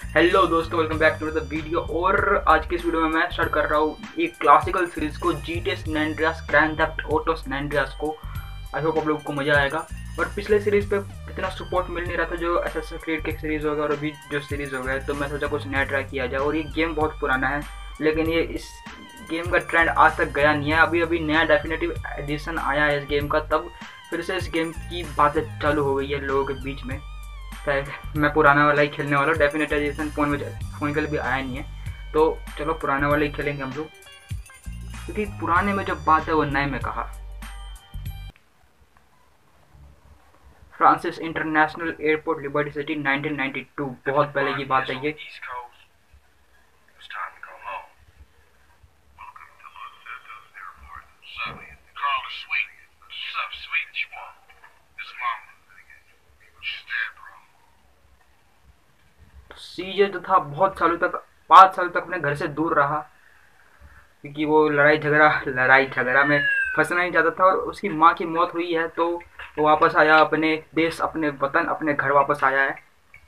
Hello दोस्तों, welcome back to the video. और आज की इस वीडियो में मैं स्टार्ट कर रहा हूँ एक क्लासिकल सीरीज को, GTA San Andreas grand theft auto San Andreas को। आई होप आप लोगों को मज़ा आएगा। और पिछले सीरीज पे इतना सपोर्ट मिल नहीं रहा था जो Assassin's Creed की सीरीज़ हो गया और अभी जो सीरीज़ हो गया, तो मैं सोचा कुछ नया ट्राई किया जाए। और ये गेम बहुत पुराना है, लेकिन ये इस गेम का ट्रेंड आज तक गया नहीं है। अभी अभी नया डेफिनेटिव एडिशन आया है इस गेम का, तब फिर से इस गेम की बातें चालू हो गई है लोगों के बीच में। मैं पुराना वाला ही खेलने वाला हूँ। डेफिनेट एडिशन फ़ोन के लिए भी आया नहीं है, तो चलो पुराना वाला ही खेलेंगे हम लोग, क्योंकि पुराने में जो बात है वो नए में कहा। Francis international airport, liberty city, 1992। बहुत पहले की बात है ये। सीजे जो था बहुत सालों तक, 5 साल तक अपने घर से दूर रहा, क्योंकि वो लड़ाई झगड़ा में फंसना नहीं चाहता था। और उसकी माँ की मौत हुई है, तो वो वापस आया अपने देश, अपने वतन, अपने घर वापस आया है।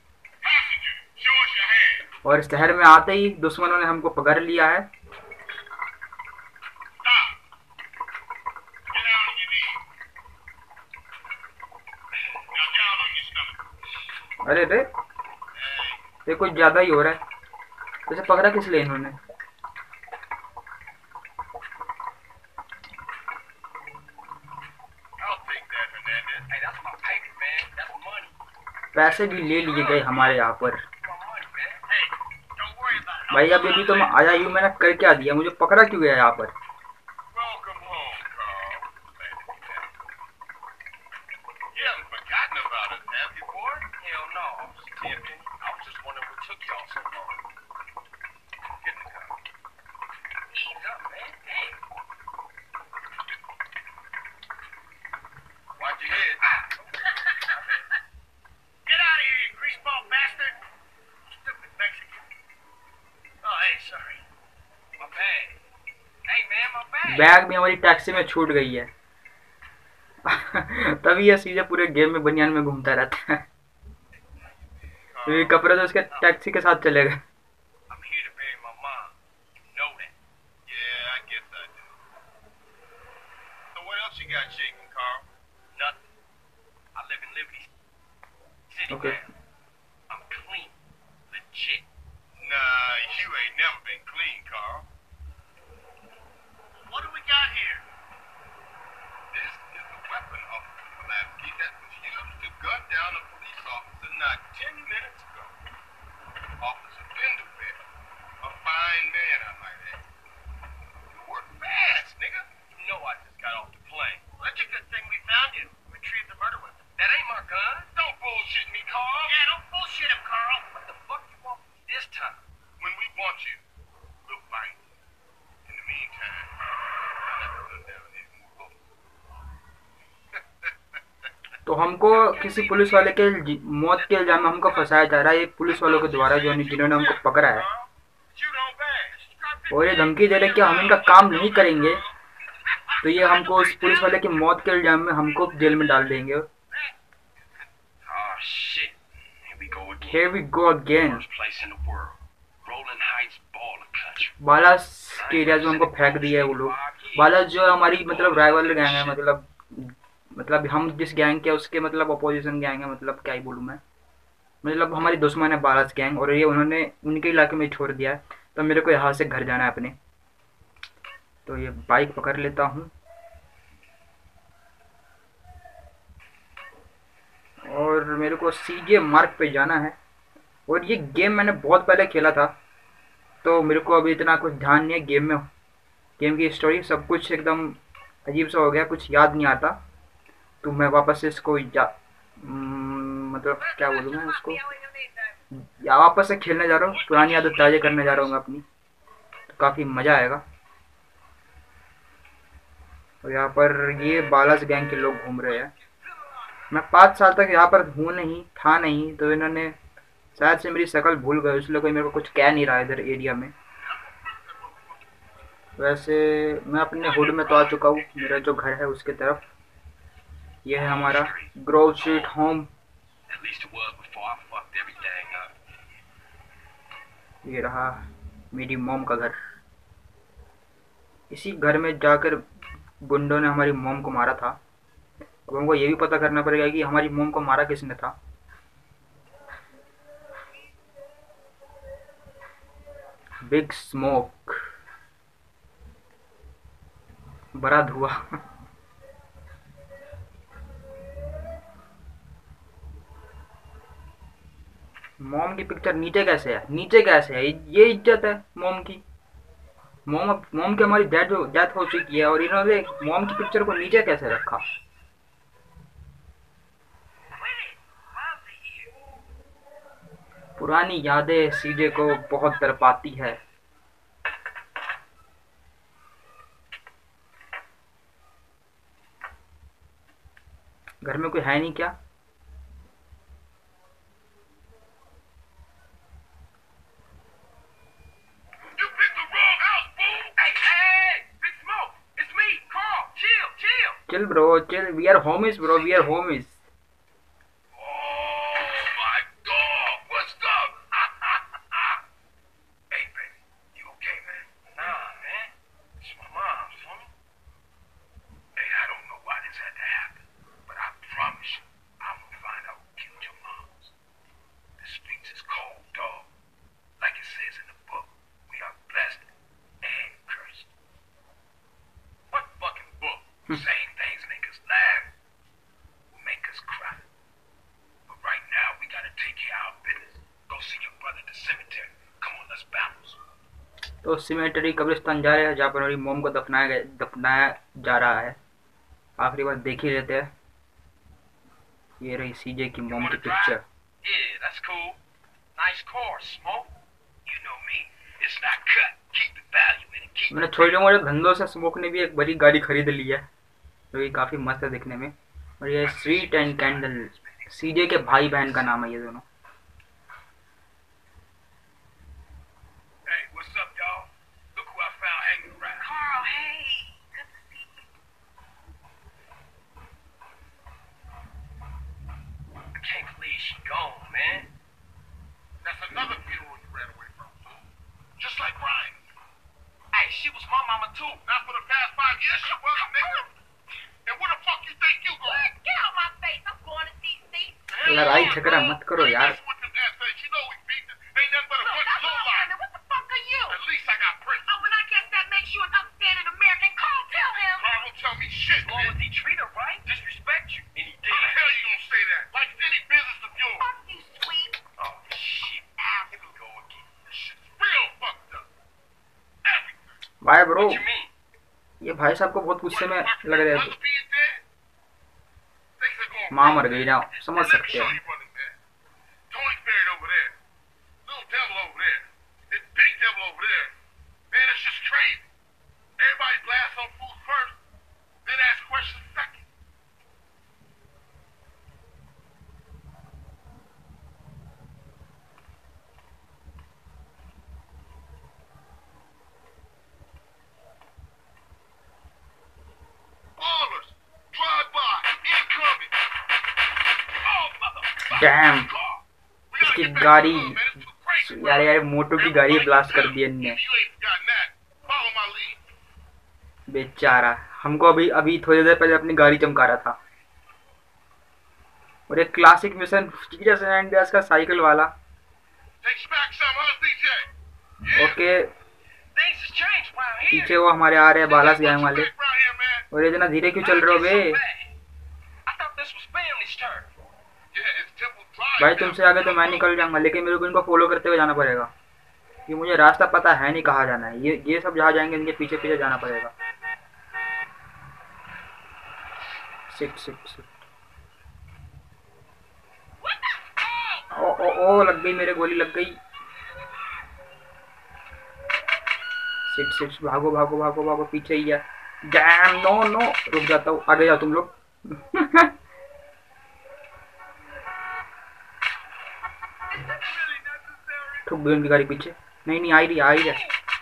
और इस शहर में आते ही दुश्मनों ने हमको पकड़ लिया है। अरे रे, ये कुछ ज़्यादा ही हो रहा है। वैसे पकड़ा किस लिए इन्होंने? पैसे भी ले लिए गए हमारे यहाँ पर। भाई अभी तो मैं आया ही हूँ, मैंने कर क्या दिया? मुझे पकड़ा क्यों गया यहाँ पर? बैग भी हमारी टैक्सी में छूट गई है। तभी ये सीधे पूरे गेम में बनियान में घूमता रहता है। तो कपड़े तो उसके टैक्सी के साथ चले गए। ओके, तो हमको किसी पुलिस वाले के मौत के इल्जाम में हमको फंसाया जा रहा है, एक पुलिस वालों के द्वारा, जो जिन्होंने हमको पकड़ा है। और ये धमकी दे रहे कि हम इनका काम नहीं करेंगे तो ये हमको उस पुलिस वाले की मौत के इल्जाम में हमको जेल में डाल देंगे। Here we go again। बालास के एरिया में हमको फेंक दिया है वो लोग। बालास जो हमारी मतलब राइवल गैंग है, मतलब हम जिस गैंग के उसके मतलब अपोजिशन गैंग है, मतलब क्या ही बोलूँ मैं, मतलब हमारी दुश्मन है बालास गैंग। और ये उन्होंने उनके इलाके में छोड़ दिया है, तो मेरे को यहाँ से घर जाना है अपने। तो ये बाइक पकड़ लेता हूँ और मेरे को सीजे मार्ग पे जाना है। और ये गेम मैंने बहुत पहले खेला था, तो मेरे को अभी इतना कुछ ध्यान नहीं है गेम में। गेम की स्टोरी सब कुछ एकदम अजीब सा हो गया, कुछ याद नहीं आता। तो मैं वापस से इसको मतलब क्या बोलूँ मैं इसको, या वापस से खेलने जा रहा हूँ, पुरानी आदत ताज़ा करने जा रहा हूँ मैं अपनी। तो काफ़ी मज़ा आएगा। और यहाँ पर ये बालास गैंग के लोग घूम रहे हैं। मैं 5 साल तक यहाँ पर था नहीं, तो इन्होंने शायद से मेरी शक्ल भूल गए, इसलिए कोई मेरे को कुछ कह नहीं रहा इधर एरिया में। वैसे मैं अपने हुड में तो आ चुका हूँ, मेरा जो घर है उसके तरफ। यह है हमारा ग्रोव स्ट्रीट होम। ये रहा मेरी मॉम का घर। इसी घर में जाकर गुंडों ने हमारी मॉम को मारा था। अब हमको ये भी पता करना पड़ेगा कि हमारी मॉम को मारा किसने था। बिग स्मोक, बड़ा धुआं। मॉम की पिक्चर नीचे कैसे है? नीचे कैसे है? ये इज्जत है मॉम की? मॉम की हमारी डेथ हो चुकी है और इन्होंने मॉम की पिक्चर को नीचे कैसे रखा? पुरानी यादें सीजे को बहुत तड़पाती है। घर में कोई है नहीं क्या? Chill bro, chill. We are homies bro, we are homies. Same things make us laugh, make us cry. But right now, we gotta take care of our business. Go see your brother at the cemetery. Come on, let's bounce. तो cemetery कब्रिस्तान जा रहे हैं जहाँ पर हमारी मोम को दफनाया जा रहा है। आखिरी बार देख ही लेते हैं। ये रही सीजे की मोम की picture. Yeah, that's cool. Nice car, Smoke. You know me. It's not cut. Keep the value in it. मैंने छोटे मोटे धंधों से स्मोक ने भी एक बड़ी गाड़ी खरीद ली है जो कि काफी मस्त है दिखने में। और ये स्वीट एंड कैंडल, सीजे के भाई बहन का नाम है ये दोनों। Hey, what's up, y'all? Look who I found hanging around. Carl, hey. Good to see you. I can't believe she gone, man. That's another funeral you ran away from. Just like Brian. Hey, she was my mama too. Not for the past 5 years, she was, nigga. And where the fuck you think you going? Get out my face. I'm going to see Steve. लड़ाई झगड़ा मत करो यार। You know we beat this. Ain't nothing but a bunch of low life. What the fuck are you? At least I got Prince. Oh, and I guess that makes you an upstanding American. Carl, tell him. Carl, don't tell me shit, man. As long as he treat her right, disrespect you, and he did. How the hell you gonna say that? Like it's any business of yours. Fuck you, sweet. Oh, shit. Here we go again. This shit's real fucked up. Everything. भाई bro, What you mean? ये भाई साहब को बहुत गुस्से में लग रहे थे। Things are going माँ मर गई ना, समझ Let me सकते show हैं। you one of them. Tony's buried over there. Little devil over there. This big devil over there. Man, it's just crazy. Everybody blasts on food first, then ask questions second. Ballers, drive by, incoming. Oh, motherfucker. Damn, We gotta इसकी get back to गाड़ी, the hood, man. It's too crazy, bro. यार मोटो की गाड़ी blast कर दी इनने। You ain't forgotten that. Follow my lead. बेचारा, हमको अभी थोड़ी देर पहले अपनी गाड़ी चमका रहा था। और एक classic mission GTA San Andreas का साइकिल वाला। Takes back some, huh, DJ? Yeah. Okay, Things has changed around here. पीछे वो हमारे आ रहे हैं बालास गैंग वाले। Around here, man. और ये जना धीरे क्यों चल रहे हो बे? I thought this was family's turn. Yeah, it's Temple Drive. भाई तुमसे आगे तो मैं निकल जाऊंगा, लेकिन मेरे को इनको फॉलो करते हुए जाना पड़ेगा। ये मुझे रास्ता पता है नहीं कहाँ जाना है। ये सब जहाँ जाएंगे इनके पीछे पीछे जाना पड़ेगा। सिट। ओ लग गई, मेरे गोली लग गई। सिट भागो पीछे ही है। डैम, नो रुक जाता हूँ, आगे जाओ तुम लोग। ठुक गई उनकी गाड़ी पीछे। नहीं आ रही है।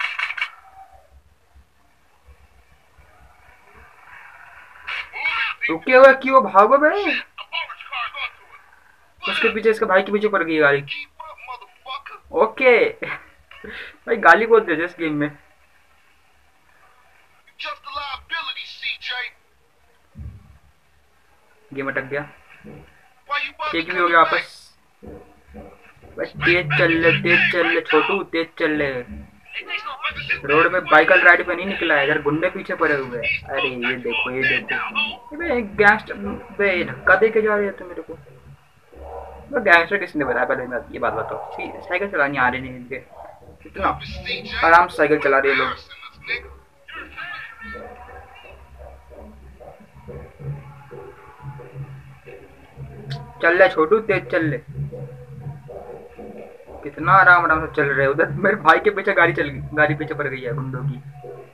रुके हुए क्यों, भागो बे। उसके पीछे, इसके भाई के पीछे पड़ गई गाड़ी। ओके भाई गाली बहुत दे इस गेम में। Just a liability, CJ. Game अटक गया। Why you bother एक भी हो गया coming back? वापस। बस तेज चल ले छोटू, तेज चल ले। रोड में बाइकल राइड पे नहीं निकला है, इधर गुंडे पीछे पड़े हुए हैं। अरे ये देखो ये देखो, अबे गैंगस्टर, बे धक्का दे के जा रहे हो तुम मेरे को। वो गैंगस्टर किसने बताया, पहले मैं ये बात बताओ। साइकिल चलानी आ रही नहीं इनके, इतना आराम से साइकिल चला रहे लोग। चल ले छोटू, तेज चल ले। कितना आराम आराम से चल रहे हैं। उधर मेरे भाई के पीछे गाड़ी चल गई, गाड़ी पीछे पड़ गई है गुंडों की।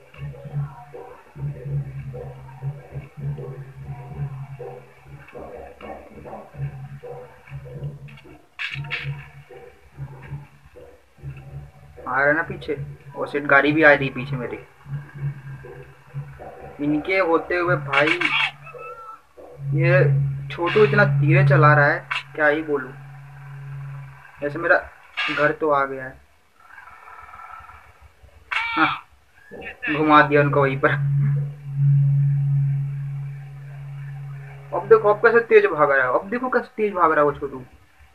आ रहा ना पीछे, और सीट गाड़ी भी आ रही पीछे मेरी। इनके होते हुए भाई ये छोटू इतना धीरे चला रहा है, क्या ही बोलूं। जैसे मेरा घर तो आ गया है। हाँ, घुमा दिया उनको वहीं पर। अब देखो अब कैसे तेज भाग रहा है, अब देखो कैसे तेज भाग रहा है वो छोटू।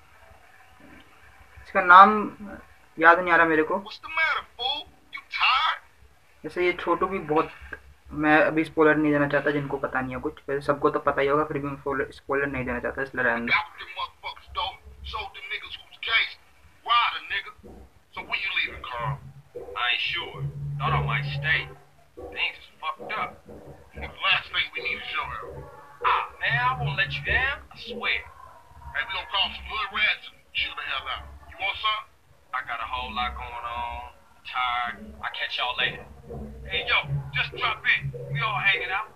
इसका नाम याद नहीं आ रहा मेरे को। What's the matter, fool? You tired? जैसे ये छोटू भी बहुत, मैं अभी स्पॉइलर नहीं देना चाहता जिनको पता नहीं है कुछ, वैसे सबको तो पता ही होगा, फिर भी मैं स्पॉइलर नहीं देना चाहता, इसलिए रहने दो। Got with them motherfuckers, though. Sold them niggas who's case. Rider, nigga. So when you leaving, Carl? I ain't sure. Thought I might stay. Things is fucked up. The last thing we need is your help. Ah, man, I won't let you down. I swear. Hey, we gonna call some hood rats and chill the hell out. You want some? I got a whole lot going on. Tired. I'll catch y'all later. Hey, yo, just drop in. We all hanging out.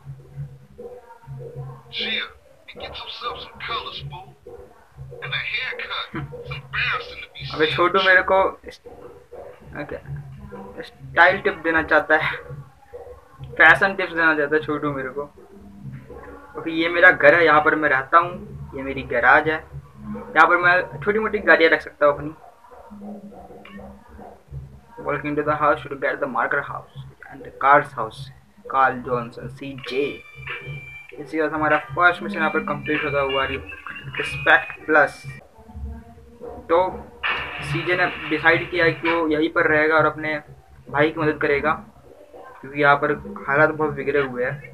Chill. And get yourself some colors, fool. And a haircut. It's embarrassing to be अबे छोटू मेरे को style tip देना चाहता है, fashion tips देना चाहता है छोटू मेरे को। क्योंकि ये मेरा घर है, यहाँ पर मैं रहता हूँ, ये मेरी गैराज है, यहाँ पर मैं छोटी मोटी गाड़ियाँ रख सकता हूँ अपनी। Walking into the house to get the marker house and the car's house. Carl Johnson CJ। इसी वजह से हमारा फर्स्ट मिशन यहाँ पर कंप्लीट होता हुआ रिस्पेक्ट प्लस। तो सीजे ने डिसाइड किया कि वो यहीं पर रहेगा और अपने भाई की मदद करेगा, क्योंकि यहाँ पर हालात बहुत बिगड़े हुए हैं।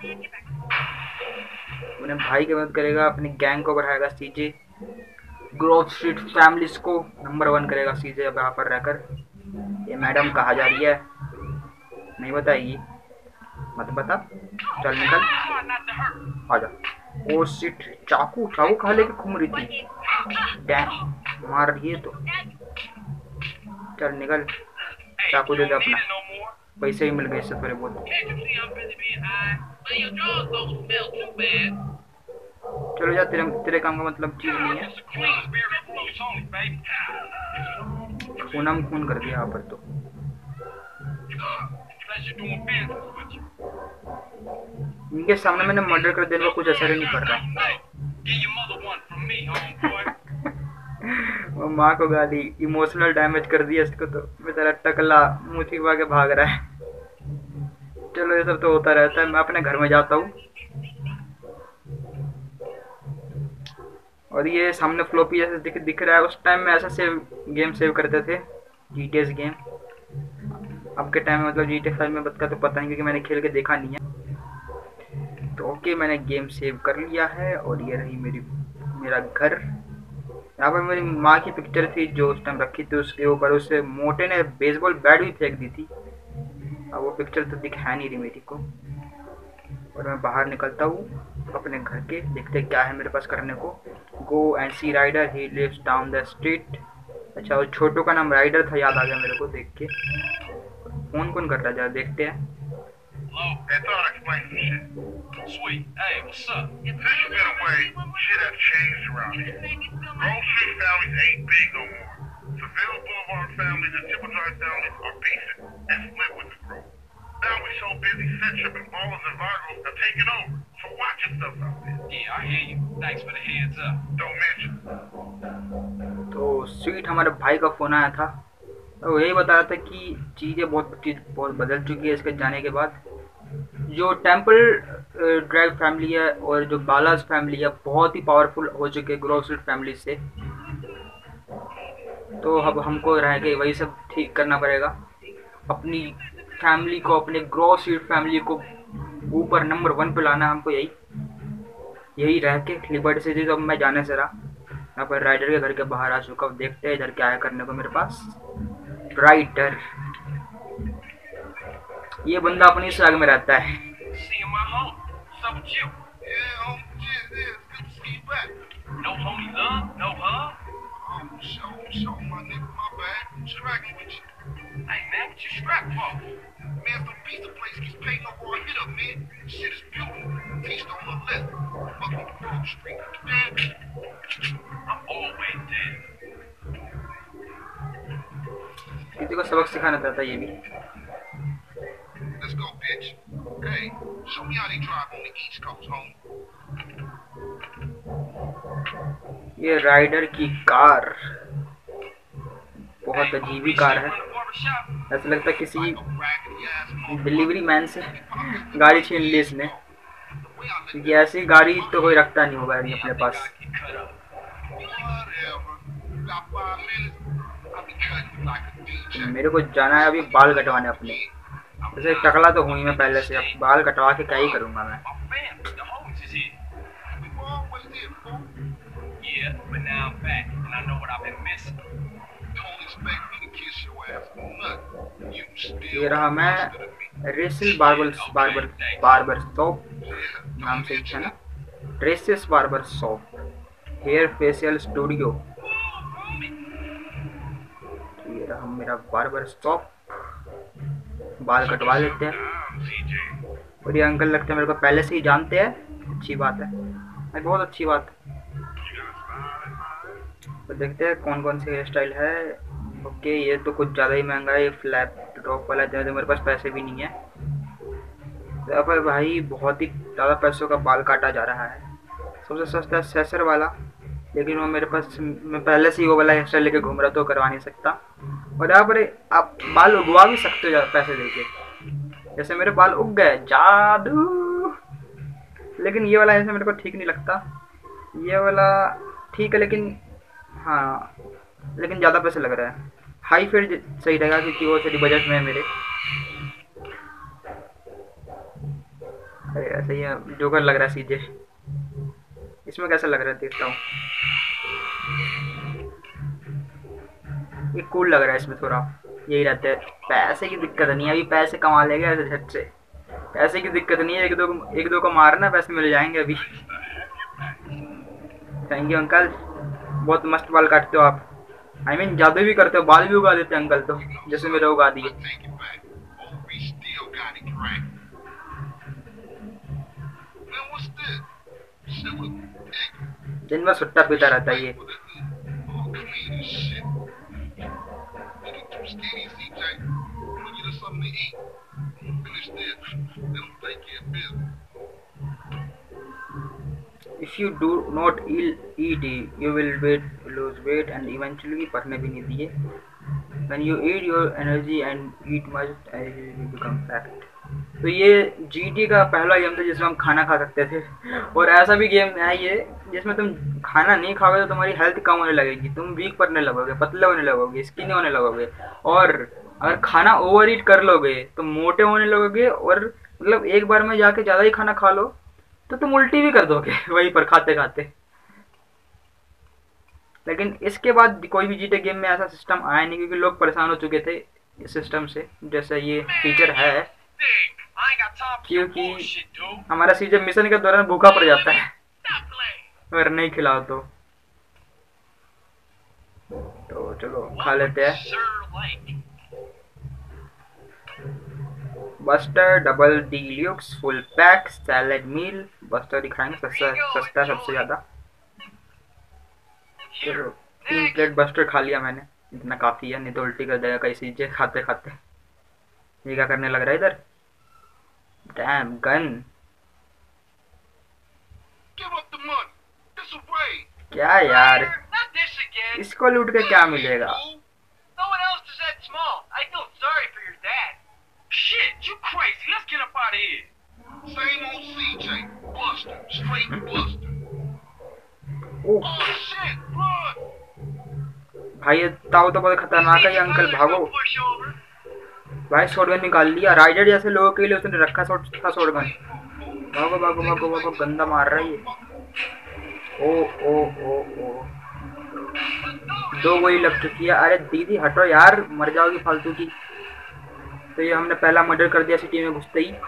अपने भाई की मदद करेगा, अपनी गैंग को बढ़ाएगा सीजे, ग्रोव स्ट्रीट फैमिलीज को नंबर 1 करेगा सीजे अब यहाँ पर रहकर। ये मैडम कहाँ जा रही है नहीं बताएगी, मत बता, चल निकल, आजा। ओ शिट, चाकू कहाँ लेके घूम रही थी, डैम मार रही है तो। चल निकल, चाकू दे दे अपना, पैसे ही मिल गए इससे थोड़े बहुत। चलो जा, तेरे काम का मतलब चीज नहीं है। खूनम खून कर दिया यहाँ पर तो। इनके सामने मैंने मर्डर कर देने का कुछ असर ही नहीं पड़ रहा। वो माँ को गाली, इमोशनल डैमेज कर दिया इसको तो। बेचारा टकला मुँह छिपा के भाग रहा है। चलो ये सब तो होता रहता है, मैं अपने घर में जाता हूँ। और ये सामने फ्लोपी जैसे दिख रहा है, उस टाइम में ऐसा गेम सेव करते थे, जीटीएस गेम। अब के टाइम में मतलब जीटीए 5 में बता तो पता नहीं, क्योंकि मैंने खेल के देखा नहीं है। तो ओके, मैंने गेम सेव कर लिया है और ये रही मेरा घर। यहाँ पर मेरी माँ की पिक्चर थी जो उस टाइम रखी थी, उसके ऊपर उसे मोटे ने बेसबॉल बैट भी फेंक दी थी। अब वो पिक्चर तो दिखा नहीं रही मेरी को। और मैं बाहर निकलता हूँ अपने घर के, देखते क्या है मेरे पास करने को। Go and see Ryder, he lives down the street. अच्छा, वो छोटू का नाम राइडर था, याद आ गया मेरे को देख के। फोन कौन कर रहा है, जरा देखते हैं। Sweet. Hey, what's up? Since you've been away, shit has changed around here. Grove Street families ain't big no more. Seville Boulevard families and Triple Drive families are beefing and split with the Grove. Now we so busy, Centrip and Ballers and Vargos have taken over. So watch yourself out there. Yeah, I hear you. Thanks for the heads up. Don't mention. तो Sweet हमारे भाई का phone आया था, तो यही बता रहा था कि चीज़ बहुत बदल चुकी है इसके जाने के बाद। जो टेम्पल ड्राइव फैमिली है और जो बालाज फैमिली है बहुत ही पावरफुल हो चुके हैं ग्रोसफील्ड फैमिली से। तो अब हमको रह गए वही सब ठीक करना पड़ेगा, अपनी फैमिली को, अपने ग्रोसफील्ड फैमिली को ऊपर नंबर 1 पे लाना है हमको। यही यही रह के लिबर्टी सिटी तो अब मैं जाने से रहा। यहाँ पर राइडर के घर के बाहर आ चुका हूँ, देखते हैं इधर क्या है करने को मेरे पास। राइडर, ये बंदा अपनी स्वैग में रहता है। See you, my home. What's up with you? Yeah, home. Yeah, good to see you back. No homie love? No hug? Show, my nigga, my bad. Straggling with you. Hey, man, what you strapped for? Man, some pizza place keeps paying no raw hit up, man. Shit is beautiful. Feast on the left. Fucking Grove Street. Man, I'm always dead. किसी को सबक सिखाना चाहता है ये भी। Let's go, bitch. Hey, show me how they drive on the East Coast, homie. ये Ryder की कार बहुत अजीबी कार है, ऐसा लगता है किसी डिलीवरी मैन से गाड़ी छीन ली इसने, क्योंकि ऐसी गाड़ी तो कोई रखता नहीं होगा अभी अपने पास। मेरे को जाना है अभी बाल कटवाने अपने, जैसे टकला तो हूँ ही मैं पहले से, अब बाल कटवा के क्या ही करूँगा मैं। ये रहा मैं रेसिल बार्बर शॉप नाम से है ना, Reece's barber shop hair facial studio. ये रहा मेरा बार्बर शॉप, बाल कटवा लेते हैं। और ये अंकल लगते हैं मेरे को पहले से ही जानते हैं, अच्छी बात है, बहुत अच्छी बात है। तो देखते हैं कौन कौन से हेयर स्टाइल है। ओके, ये तो कुछ ज़्यादा ही महंगा है, ये फ्लैट टॉप वाला, तो मेरे पास पैसे भी नहीं है। यहाँ पर भाई बहुत ही ज़्यादा पैसों का बाल काटा जा रहा है। सबसे सस्ता है सेसर वाला, लेकिन वो मेरे पास, मैं पहले से ही वो वाला हेयर स्टाइल लेके घूम रहा तो करवा नहीं सकता। और यहाँ पर आप बाल उगवा भी सकते हो पैसे देके, जैसे मेरे बाल उग गए, जादू। लेकिन ये वाला ऐसे मेरे को ठीक नहीं लगता, ये वाला ठीक है लेकिन हाँ, लेकिन ज़्यादा पैसे लग रहा है। हाई फेड सही रहेगा क्योंकि वो थोड़ी बजट में है मेरे। अरे ऐसे ही जोकर लग रहा है सीधे, इसमें कैसा लग रहा है देखता हूँ। ये कूल लग रहा है इसमें थोड़ा, यही रहता है। पैसे की दिक्कत नहीं है, अभी पैसे कमा लेंगे ऐसे झट से, पैसे की दिक्कत नहीं है। एक दो को मारना, पैसे मिल जाएंगे अभी। थैंक यू अंकल, बहुत मस्त बाल काटते हो आप। I mean, जादू भी करते हो, बाल भी उगा देते अंकल तो, जैसे मेरे उगा दिए। दिन भर सुट्टा पीता रहता है ये। If you do not eat, you will lose weight and eventually पढ़ने भी नहीं दिए। When you eat your energy and eat much, you will become fat। तो ये GT का पहला गेम था जिसमें हम खाना खा सकते थे, और ऐसा भी गेम है ये जिसमें तुम खाना नहीं खाओगे तो तुम्हारी हेल्थ कम होने लगेगी, तुम वीक पड़ने लगोगे, पतले होने लगोगे, स्किनी होने लगोगे। और अगर खाना ओवर ईट कर लोगे तो मोटे होने लगोगे, और मतलब एक बार में जाके ज़्यादा ही खाना खा लो तो तुम उल्टी भी कर दोगे वहीं पर खाते खाते। लेकिन इसके बाद कोई भी जीटे गेम में ऐसा सिस्टम आया नहीं, क्योंकि लोग परेशान हो चुके थे इस सिस्टम से, जैसा ये फीचर है। क्योंकि हमारा सीजन मिशन के दौरान भूखा पड़ जाता है अगर नहीं खिलाओ तो चलो खा लेते हैं। Buster double deluxe full pack salad meal, Buster दिखाएंगे सस्ता सबसे ज़्यादा। चलो 3 प्लेट बस्टर खा लिया मैंने, इतना काफ़ी है, नहीं तो उल्टी कर देगा कई चीज़ें खाते खाते। ये क्या करने लग रहा है इधर? डैम गन, क्या यार, इसको लूट के क्या मिलेगा? भाई ये ताऊ तो बहुत खतरनाक है, ये अंकल भागो। भाई शॉटगन निकाल लिया, राइडर जैसे लोगों के लिए उसने रखा शॉटगन। भागो भागो भागो भागो, गंदा मार रहा है ये। ओ ओ ओ ओ, 2 गोली लग चुकी है। अरे दीदी हटो यार, मर जाओगी फालतू की। तो ये हमने पहला मर्डर कर दिया सिटी में घुसते ही।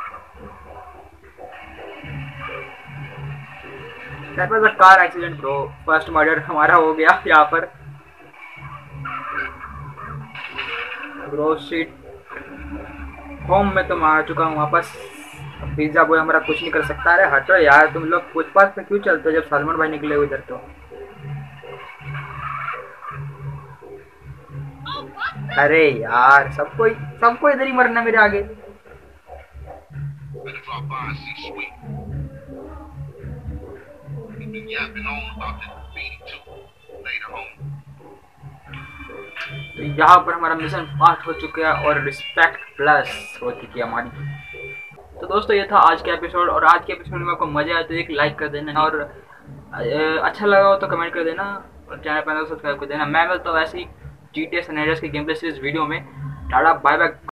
That was a car accident bro, first murder हमारा हो गया यहाँ पर। ब्रो शिट, होम में तो मैं आ चुका हूँ वापस। पिज्जा बॉय हमारा कुछ नहीं कर सकता। अरे हटो यार, तुम लोग फुटपाथ पे क्यों चलते हो जब सलमान भाई निकले हुए इधर तो। अरे यार सबको इधर ही मरना मेरे आगे। तो यहाँ पर हमारा मिशन पास हो चुका है और रिस्पेक्ट प्लस हो चुकी है हमारी। तो दोस्तों ये था आज का एपिसोड, और आज के एपिसोड में आपको मजा आया तो एक लाइक कर देना, और अच्छा लगा हो तो कमेंट कर देना, और चैनल पर सब्सक्राइब कर देना। मैं मिलता हूँ ऐसे ही GTA सैन एंड्रियास की गेम प्ले सीरीज वीडियो में। टाटा बाय बाय।